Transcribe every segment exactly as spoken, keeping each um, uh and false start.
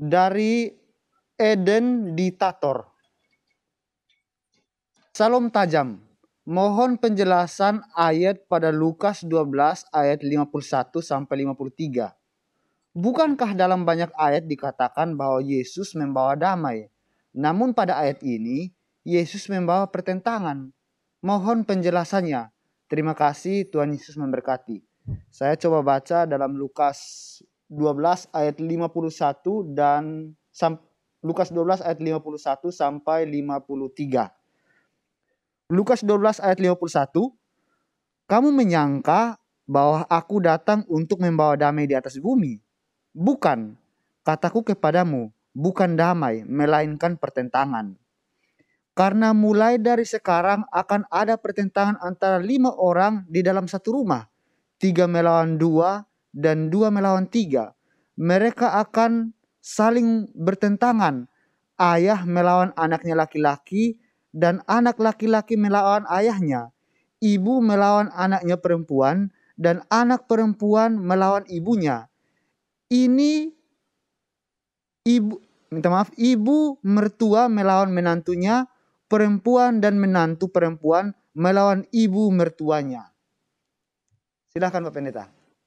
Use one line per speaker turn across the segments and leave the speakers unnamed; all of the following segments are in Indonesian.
dari Eden di Tator. Salam tajam. Mohon penjelasan ayat pada Lukas dua belas ayat lima puluh satu sampai lima puluh tiga. Bukankah dalam banyak ayat dikatakan bahwa Yesus membawa damai? Namun pada ayat ini, Yesus membawa pertentangan. Mohon penjelasannya. Terima kasih, Tuhan Yesus memberkati. Saya coba baca dalam Lukas dua belas ayat lima puluh satu dan Lukas dua belas ayat lima puluh satu sampai lima puluh tiga. Lukas dua belas ayat lima puluh satu. Kamu menyangka bahwa aku datang untuk membawa damai di atas bumi? Bukan, kataku kepadamu, bukan damai, melainkan pertentangan. Karena mulai dari sekarang akan ada pertentangan antara lima orang di dalam satu rumah. Tiga melawan dua dan dua melawan tiga. Mereka akan saling bertentangan. Ayah melawan anaknya laki-laki dan anak laki-laki melawan ayahnya. Ibu melawan anaknya perempuan dan anak perempuan melawan ibunya. Ini ibu, minta maaf, ibu mertua melawan menantunya, perempuan dan menantu perempuan melawan ibu mertuanya. Silakan Pak Pendeta.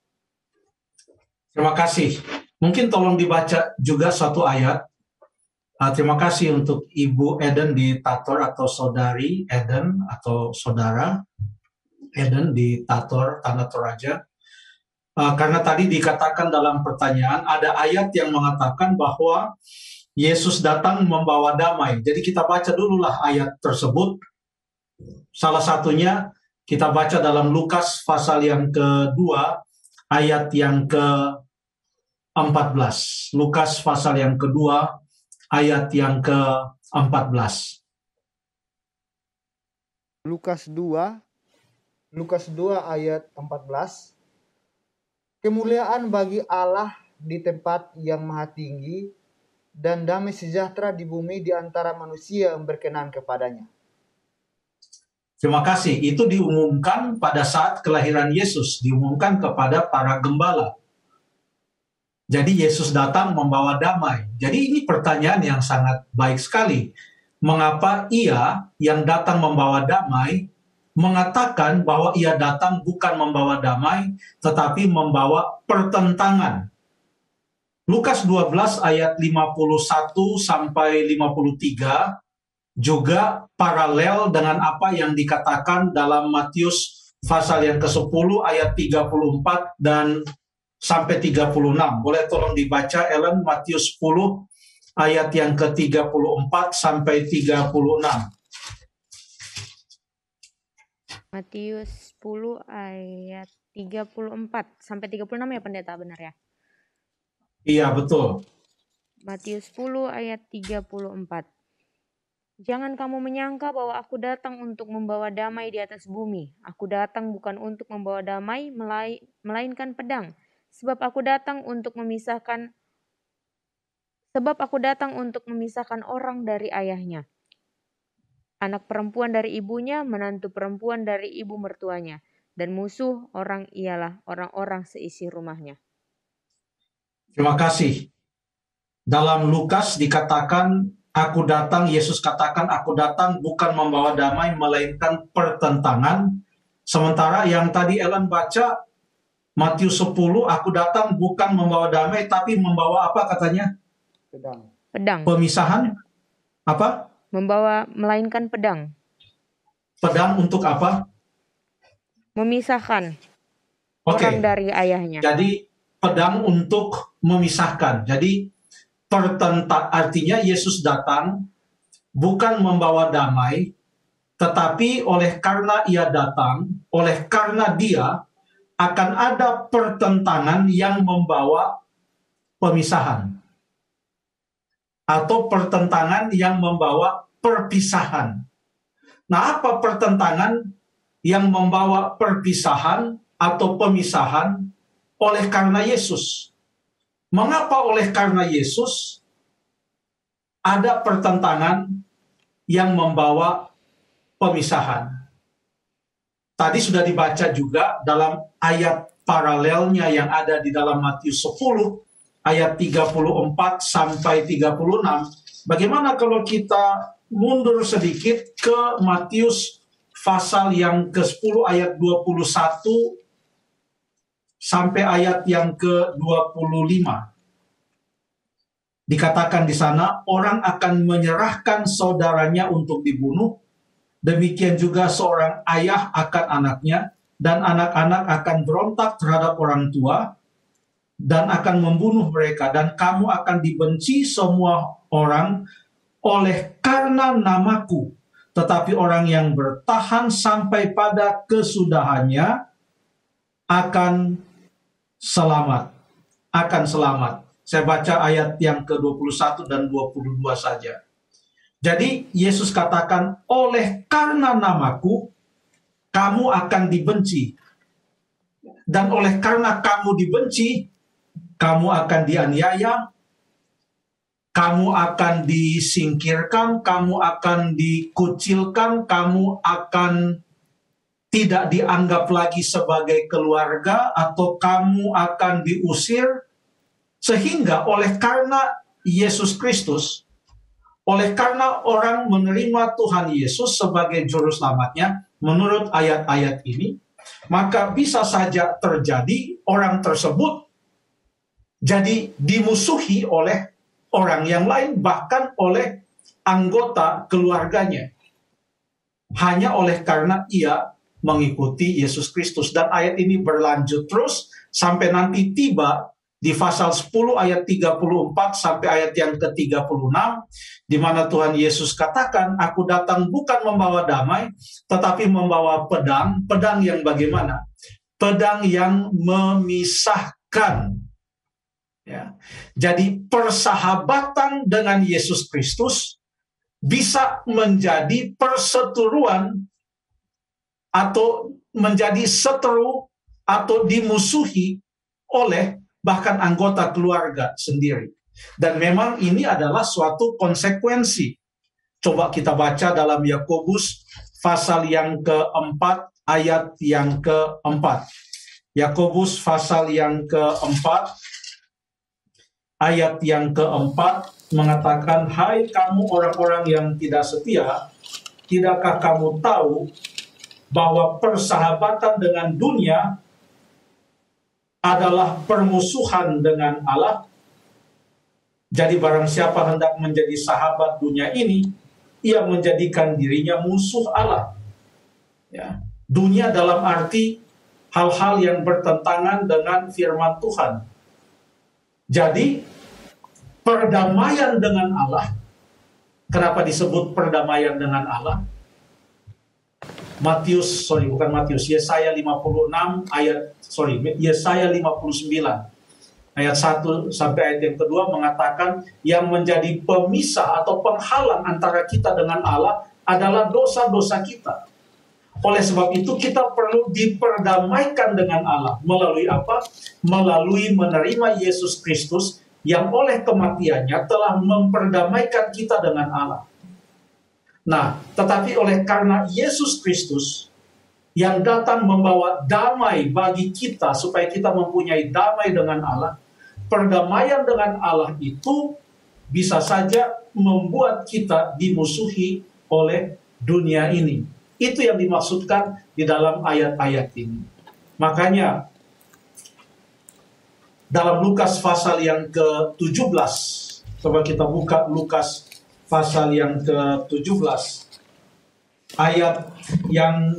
Terima kasih. Mungkin tolong dibaca juga satu ayat. Uh, terima kasih untuk Ibu Eden di Tator atau Saudari Eden atau Saudara Eden di Tator, Tanah Toraja. Uh, karena tadi dikatakan dalam pertanyaan, ada ayat yang mengatakan bahwa Yesus datang membawa damai. Jadi kita baca dululah ayat tersebut. Salah satunya kita baca dalam Lukas pasal yang kedua, ayat yang ke empat belas. Lukas pasal yang kedua, ayat yang ke empat belas.
Lukas dua, Lukas dua ayat empat belas. Kemuliaan bagi Allah di tempat yang maha tinggi, dan damai sejahtera di bumi di antara manusia yang berkenan kepadanya.
Terima kasih. Itu diumumkan pada saat kelahiran Yesus, diumumkan kepada para gembala. Jadi Yesus datang membawa damai. Jadi ini pertanyaan yang sangat baik sekali. Mengapa ia yang datang membawa damai mengatakan bahwa ia datang bukan membawa damai, tetapi membawa pertentangan? Lukas dua belas ayat lima puluh satu sampai lima puluh tiga juga paralel dengan apa yang dikatakan dalam Matius pasal yang kesepuluh ayat tiga puluh empat dan sampai tiga puluh enam. Boleh tolong dibaca Ellen, Matius sepuluh ayat yang ke tiga puluh empat sampai tiga puluh enam.
Matius sepuluh ayat tiga puluh empat sampai tiga puluh enam ya Pendeta, benar ya?
Iya, betul.
Matius sepuluh ayat tiga puluh empat. Jangan kamu menyangka bahwa aku datang untuk membawa damai di atas bumi. Aku datang bukan untuk membawa damai, melainkan pedang. Sebab aku datang untuk memisahkan Sebab aku datang untuk memisahkan orang dari ayahnya, anak perempuan dari ibunya, menantu perempuan dari ibu mertuanya, dan musuh orang ialah orang-orang seisi rumahnya.
Terima kasih. Dalam Lukas dikatakan, aku datang, Yesus katakan, aku datang bukan membawa damai, melainkan pertentangan. Sementara yang tadi Ellen baca, Matius sepuluh, aku datang bukan membawa damai, tapi membawa apa katanya?
Pedang.
Pedang.
Pemisahan? Apa?
Membawa, melainkan pedang.
Pedang untuk apa?
Memisahkan
okay.
orang dari ayahnya.
Jadi pedang untuk memisahkan. Jadi pertentang, artinya Yesus datang bukan membawa damai, tetapi oleh karena ia datang, oleh karena dia akan ada pertentangan yang membawa pemisahan. Atau pertentangan yang membawa perpisahan. Nah, apa pertentangan yang membawa perpisahan atau pemisahan? Oleh karena Yesus. Mengapa oleh karena Yesus ada pertentangan yang membawa pemisahan? Tadi sudah dibaca juga dalam ayat paralelnya yang ada di dalam Matius sepuluh. ayat tiga puluh empat sampai tiga puluh enam. Bagaimana kalau kita mundur sedikit ke Matius pasal yang ke sepuluh ayat dua puluh satu sampai ayat yang ke dua puluh lima. Dikatakan di sana, orang akan menyerahkan saudaranya untuk dibunuh, demikian juga seorang ayah akan anaknya, dan anak-anak akan berontak terhadap orang tua, dan akan membunuh mereka, dan kamu akan dibenci semua orang oleh karena namaku. Tetapi orang yang bertahan sampai pada kesudahannya akan selamat. Akan selamat. Saya baca ayat yang ke dua puluh satu dan dua puluh dua saja. Jadi Yesus katakan, oleh karena namaku, kamu akan dibenci. Dan oleh karena kamu dibenci, kamu akan dianiaya, kamu akan disingkirkan, kamu akan dikucilkan, kamu akan tidak dianggap lagi sebagai keluarga, atau kamu akan diusir. Sehingga oleh karena Yesus Kristus, oleh karena orang menerima Tuhan Yesus sebagai juru selamatnya, menurut ayat-ayat ini, maka bisa saja terjadi orang tersebut jadi dimusuhi oleh orang yang lain, bahkan oleh anggota keluarganya. Hanya oleh karena ia mengikuti Yesus Kristus. Dan ayat ini berlanjut terus sampai nanti tiba di pasal sepuluh ayat tiga puluh empat sampai ayat yang ke tiga puluh enam, di mana Tuhan Yesus katakan, aku datang bukan membawa damai, tetapi membawa pedang. Pedang yang bagaimana? Pedang yang memisahkan. Ya. Jadi persahabatan dengan Yesus Kristus bisa menjadi perseteruan atau menjadi seteru atau dimusuhi oleh bahkan anggota keluarga sendiri. Dan memang ini adalah suatu konsekuensi. Coba kita baca dalam Yakobus pasal yang keempat ayat yang keempat. Yakobus pasal yang keempat ayat yang keempat mengatakan, hai kamu orang-orang yang tidak setia, tidakkah kamu tahu bahwa persahabatan dengan dunia adalah permusuhan dengan Allah? Jadi barang siapa hendak menjadi sahabat dunia ini, ia menjadikan dirinya musuh Allah. Ya. Dunia dalam arti hal-hal yang bertentangan dengan firman Tuhan. Jadi perdamaian dengan Allah, kenapa disebut perdamaian dengan Allah? Matius, sorry bukan Matius, Yesaya lima puluh enam ayat, sorry, Yesaya lima puluh sembilan ayat satu sampai ayat yang kedua mengatakan yang menjadi pemisah atau penghalang antara kita dengan Allah adalah dosa-dosa kita. Oleh sebab itu kita perlu diperdamaikan dengan Allah. Melalui apa? Melalui menerima Yesus Kristus yang oleh kematiannya telah memperdamaikan kita dengan Allah. Nah, tetapi oleh karena Yesus Kristus yang datang membawa damai bagi kita supaya kita mempunyai damai dengan Allah, perdamaian dengan Allah itu bisa saja membuat kita dimusuhi oleh dunia ini. Itu yang dimaksudkan di dalam ayat-ayat ini. Makanya dalam Lukas pasal yang ke tujuh belas, coba kita buka Lukas pasal yang ke tujuh belas, ayat yang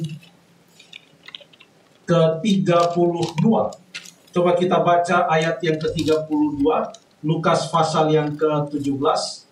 ke tiga puluh dua. Coba kita baca ayat yang ke tiga puluh dua, Lukas pasal yang ke tujuh belas.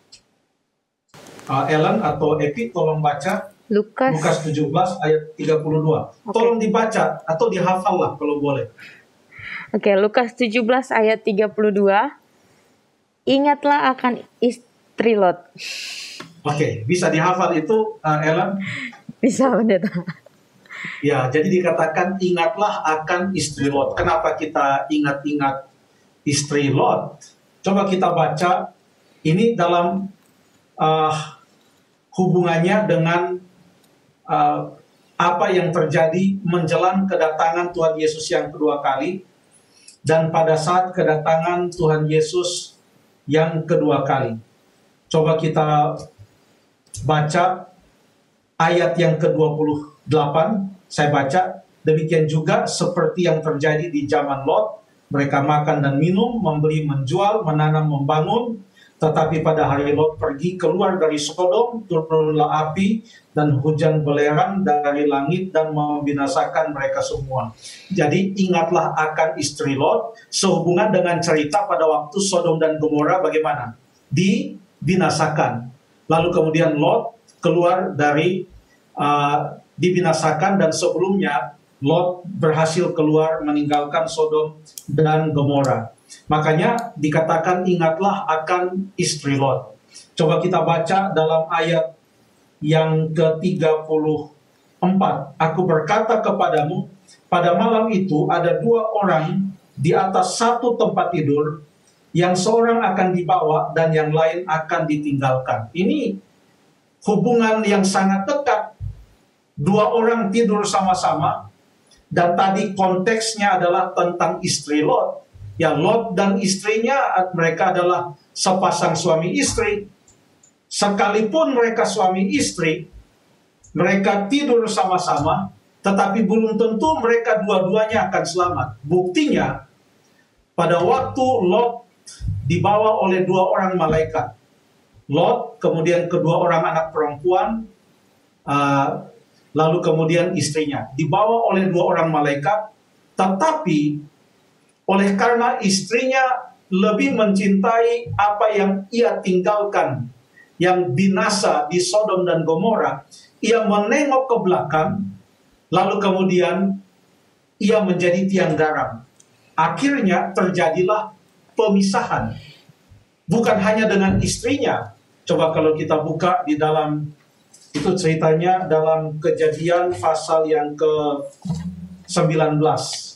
Uh, Ellen atau Epi tolong baca
Lukas,
Lukas tujuh belas ayat tiga puluh dua. Okay. Tolong dibaca atau dihafal lah kalau boleh.
Oke, okay, Lukas tujuh belas ayat tiga puluh dua. Ingatlah akan istri Lot.
Oke, okay, bisa dihafal itu, uh, Ellen?
Bisa, pendeta.
Ya, jadi dikatakan ingatlah akan istri Lot. Kenapa kita ingat-ingat istri Lot? Coba kita baca ini dalam uh, hubungannya dengan uh, apa yang terjadi menjelang kedatangan Tuhan Yesus yang kedua kali. dan pada saat kedatangan Tuhan Yesus yang kedua kali. Coba kita baca ayat yang ke dua puluh delapan, saya baca, demikian juga seperti yang terjadi di zaman Lot, mereka makan dan minum, membeli, menjual, menanam, membangun, tetapi pada hari Lot pergi keluar dari Sodom, turunlah api dan hujan belerang dari langit dan membinasakan mereka semua. Jadi ingatlah akan istri Lot sehubungan dengan cerita pada waktu Sodom dan Gomora bagaimana? Dibinasakan. Lalu kemudian Lot keluar dari uh, dibinasakan, dan sebelumnya Lot berhasil keluar meninggalkan Sodom dan Gomora. Makanya dikatakan ingatlah akan istri Lot. Coba kita baca dalam ayat yang ke tiga puluh empat. Aku berkata kepadamu, pada malam itu ada dua orang di atas satu tempat tidur, yang seorang akan dibawa dan yang lain akan ditinggalkan. Ini hubungan yang sangat dekat. Dua orang tidur sama-sama, dan tadi konteksnya adalah tentang istri Lot. Ya, Lot dan istrinya, mereka adalah sepasang suami istri. Sekalipun mereka suami istri, mereka tidur sama-sama, tetapi belum tentu mereka dua-duanya akan selamat. Buktinya, pada waktu Lot dibawa oleh dua orang malaikat, Lot, kemudian kedua orang anak perempuan, uh, lalu kemudian istrinya, dibawa oleh dua orang malaikat, tetapi oleh karena istrinya lebih mencintai apa yang ia tinggalkan, yang binasa di Sodom dan Gomora, ia menengok ke belakang, lalu kemudian ia menjadi tiang garam. Akhirnya terjadilah pemisahan. Bukan hanya dengan istrinya. Coba kalau kita buka di dalam, itu ceritanya dalam Kejadian pasal yang ke sembilan belas.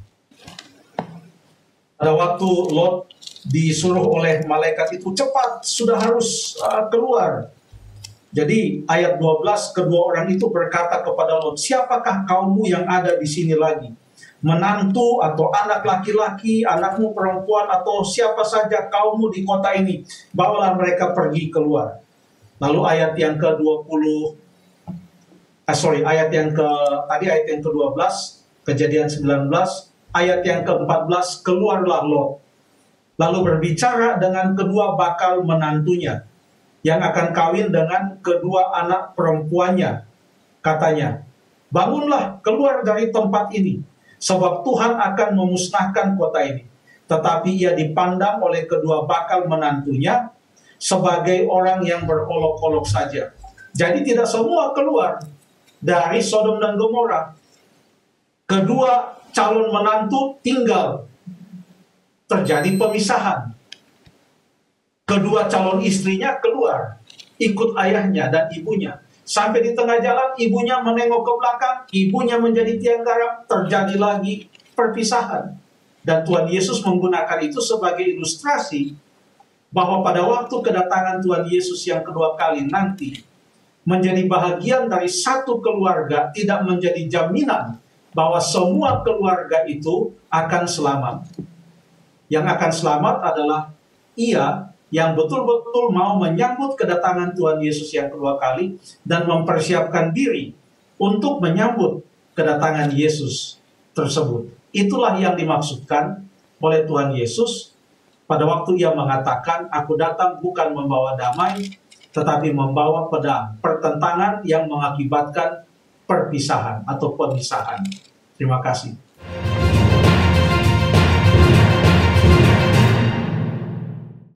Pada waktu Lot disuruh oleh malaikat itu cepat, sudah harus uh, keluar. Jadi ayat dua belas, kedua orang itu berkata kepada Lot, siapakah kaummu yang ada di sini lagi? Menantu atau anak laki-laki, anakmu perempuan, atau siapa saja kaummu di kota ini, bawalah mereka pergi keluar. Lalu ayat yang ke dua puluh, eh, sorry, ayat yang ke tadi ayat yang ke dua belas, Kejadian sembilan belas, ayat yang ke empat belas, keluarlah Lot, lalu berbicara dengan kedua bakal menantunya yang akan kawin dengan kedua anak perempuannya. Katanya, bangunlah, keluar dari tempat ini, sebab Tuhan akan memusnahkan kota ini. Tetapi ia dipandang oleh kedua bakal menantunya sebagai orang yang berolok-olok saja. Jadi tidak semua keluar dari Sodom dan Gomora. Kedua calon menantu tinggal. Terjadi pemisahan. Kedua calon istrinya keluar, ikut ayahnya dan ibunya. Sampai di tengah jalan, ibunya menengok ke belakang, ibunya menjadi tiang garam, terjadi lagi perpisahan. Dan Tuhan Yesus menggunakan itu sebagai ilustrasi bahwa pada waktu kedatangan Tuhan Yesus yang kedua kali nanti, menjadi bahagian dari satu keluarga tidak menjadi jaminan bahwa semua keluarga itu akan selamat. Yang akan selamat adalah ia yang betul-betul mau menyambut kedatangan Tuhan Yesus yang kedua kali dan mempersiapkan diri untuk menyambut kedatangan Yesus tersebut. Itulah yang dimaksudkan oleh Tuhan Yesus pada waktu ia mengatakan, aku datang bukan membawa damai, tetapi membawa pedang, pertentangan yang mengakibatkan perpisahan atau pemisahan. Terima kasih.